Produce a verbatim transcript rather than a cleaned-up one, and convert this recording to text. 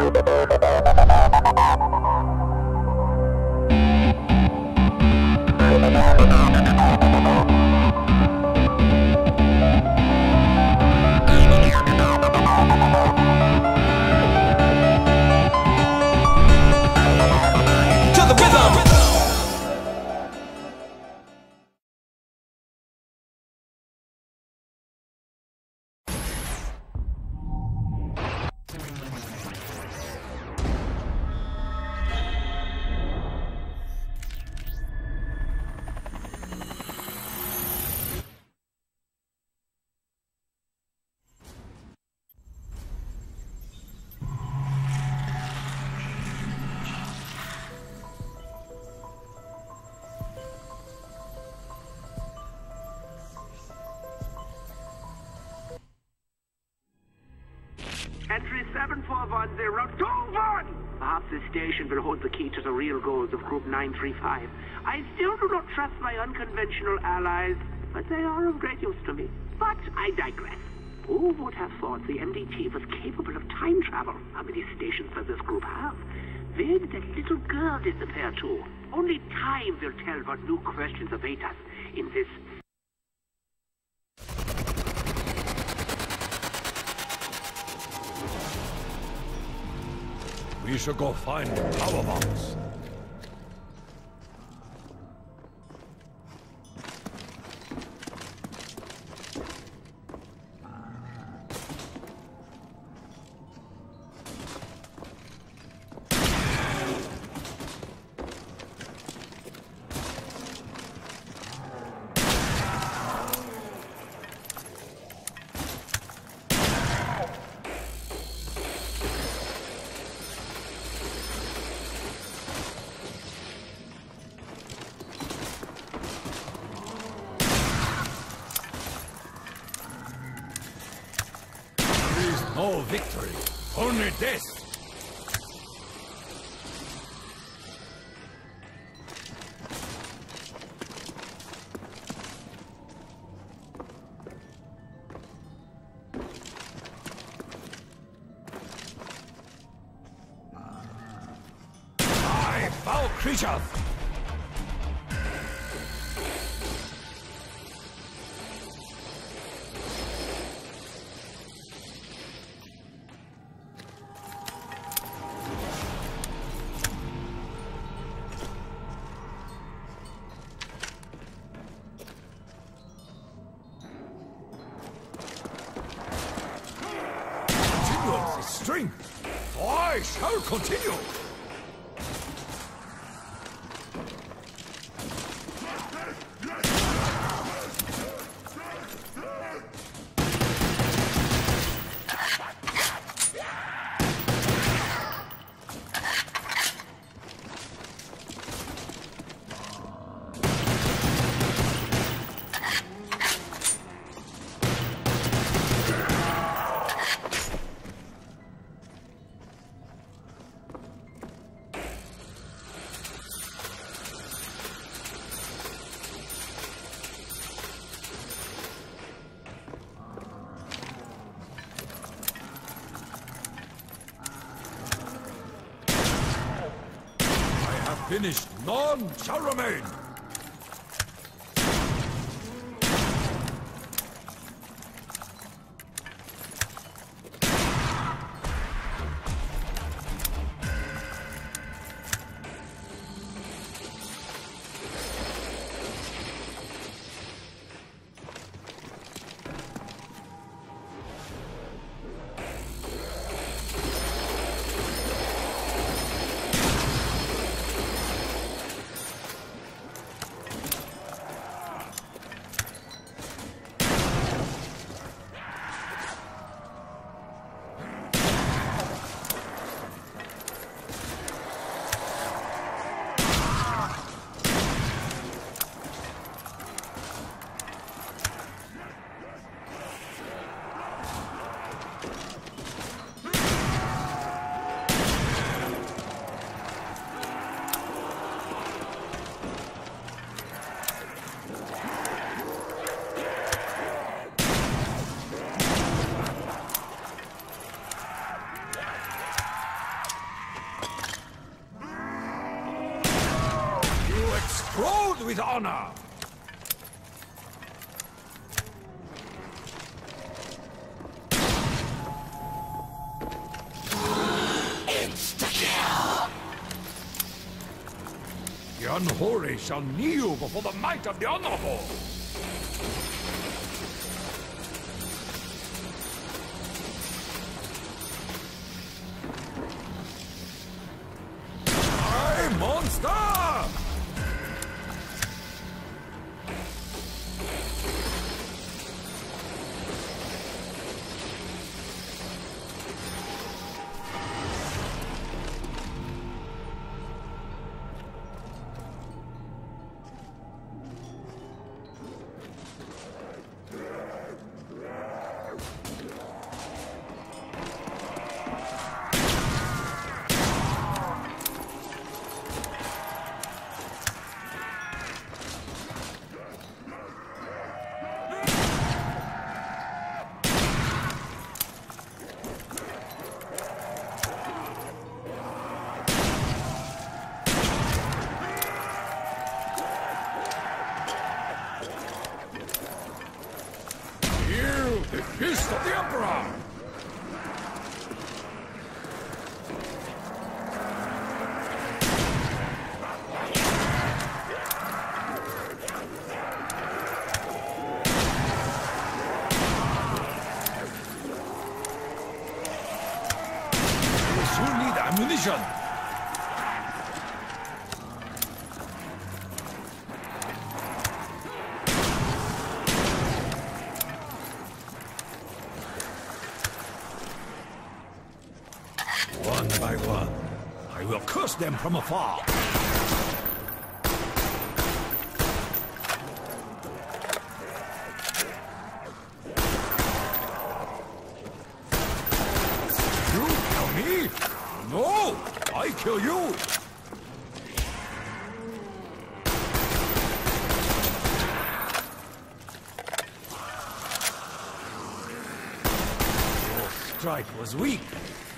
Entry seven four one zero two one! Perhaps this station will hold the key to the real goals of Group nine three five. I still do not trust my unconventional allies, but they are of great use to me. But I digress. Who would have thought the M D T was capable of time travel? How many stations does this group have? Where did that little girl disappear to? Only time will tell what new questions await us in this... We should go find power bombs. No victory, only death. I foul creatures. Strength! I shall continue! Finished, none shall remain! with honor. Insta-kill! The unholy shall kneel before the might of the honorable. Hey, monster! The fist of the Emperor! We soon need ammunition! One by one, I will curse them from afar. You kill me? No, I kill you. Your strike was weak.